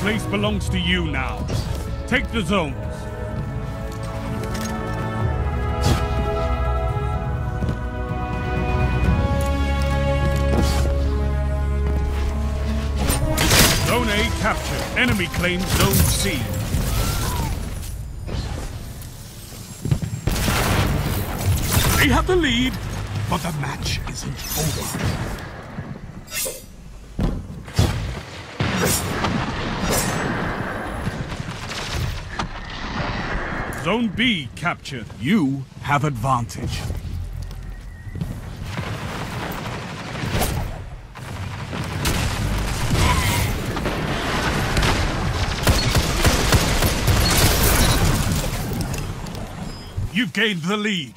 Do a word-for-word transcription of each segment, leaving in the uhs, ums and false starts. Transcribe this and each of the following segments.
place belongs to you now. Take the zones. Zone A captured. Enemy claims Zone C. They have the lead, but the match isn't over. Zone B captured. You have advantage. You've gained the lead.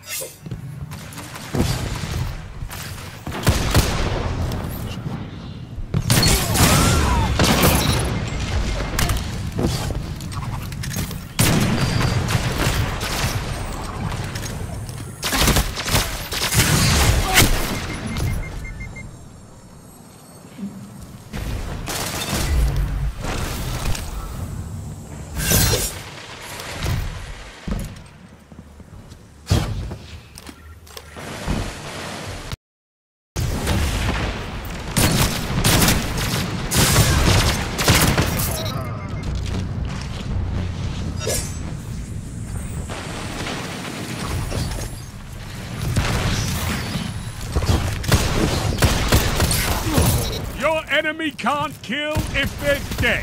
Enemy can't kill if they're dead.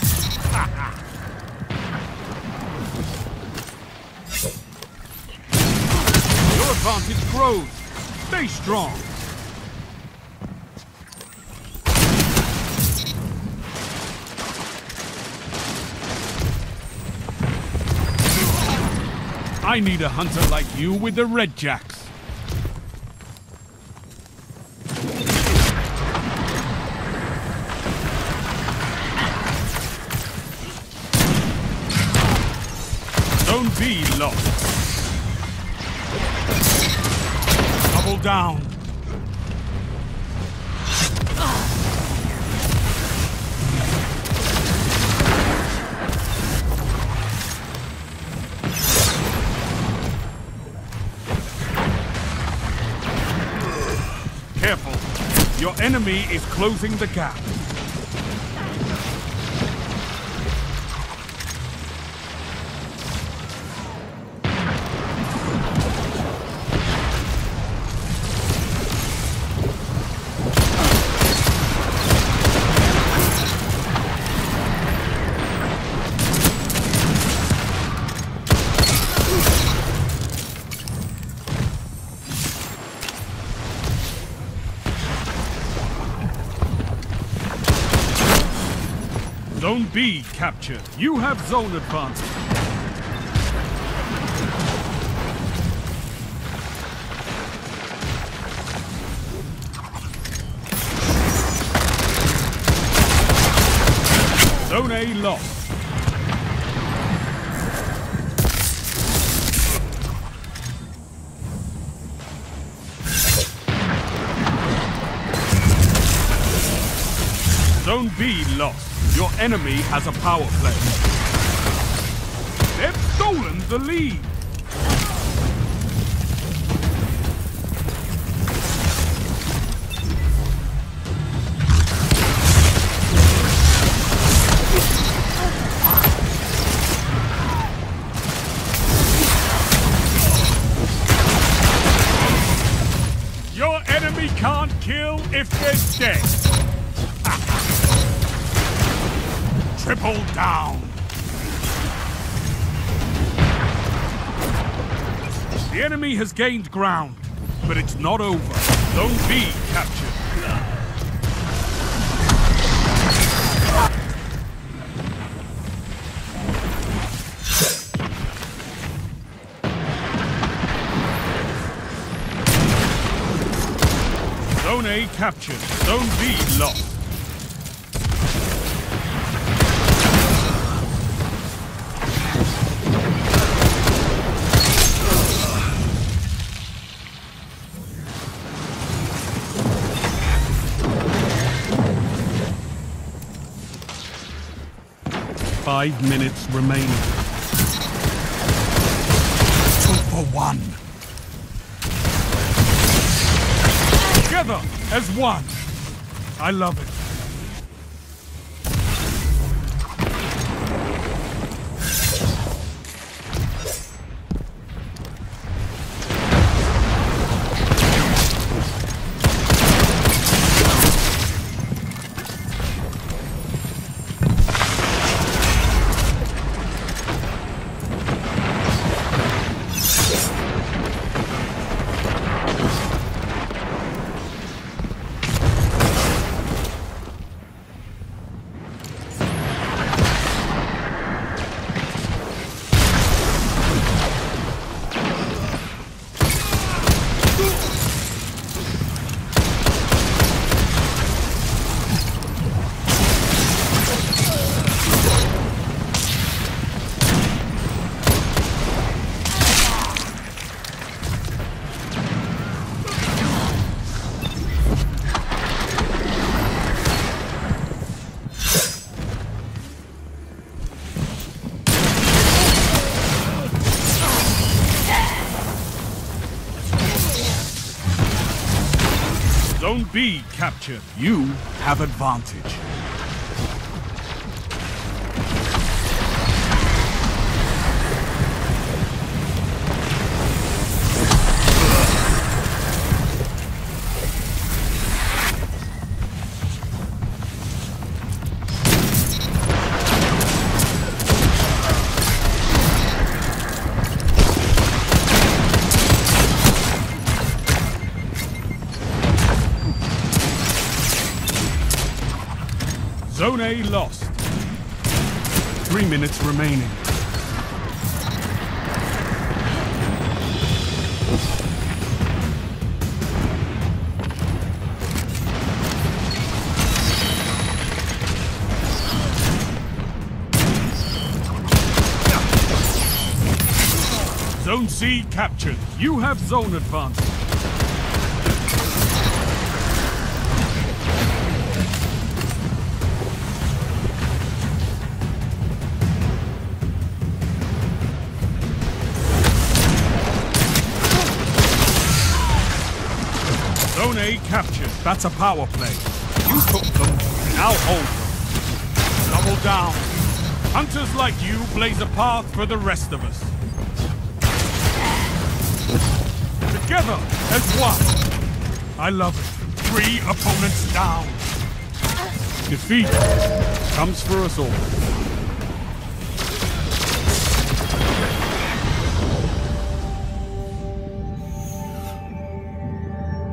Your advantage grows. Stay strong. I need a hunter like you with the Red Jacks. Zone B lost. Double down. Careful. Your enemy is closing the gap. Zone B captured. You have zone advantage. Zone A lost. Zone B lost. Your enemy has a power play. They've stolen the lead. Your enemy can't kill if they're dead. Triple down. The enemy has gained ground, but it's not over. Zone B captured. Zone A captured. Zone B lost. Five minutes remaining. Two for one. Together as one. I love it. Zone B captured. You have advantage. Zone A lost. Three minutes remaining. Zone C captured. You have zone advantage. Zone A captured. That's a power play. You took them, now hold them. Double down. Hunters like you blaze a path for the rest of us. Together as one. I love it. Three opponents down. Defeat comes for us all.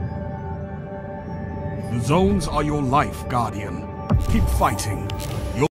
The zones are your life, Guardian. Keep fighting. You'll